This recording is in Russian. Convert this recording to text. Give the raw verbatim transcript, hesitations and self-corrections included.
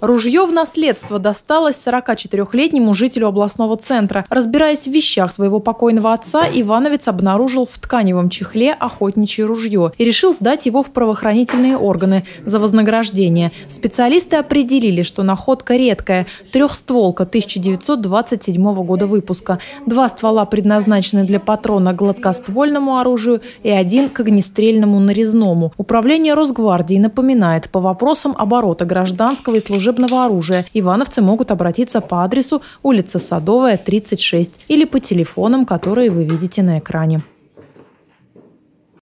Ружье в наследство досталось сорокачетырёхлетнему жителю областного центра. Разбираясь в вещах своего покойного отца, ивановец обнаружил в тканевом чехле охотничье ружье и решил сдать его в правоохранительные органы за вознаграждение. Специалисты определили, что находка редкая – трехстволка тысяча девятьсот двадцать седьмого года выпуска. Два ствола предназначены для патрона к гладкоствольному оружию и один к огнестрельному нарезному. Управление Росгвардии напоминает, по вопросам оборота гражданского и служебного оружия ивановцы могут обратиться по адресу улица Садовая, тридцать шесть или по телефонам, которые вы видите на экране.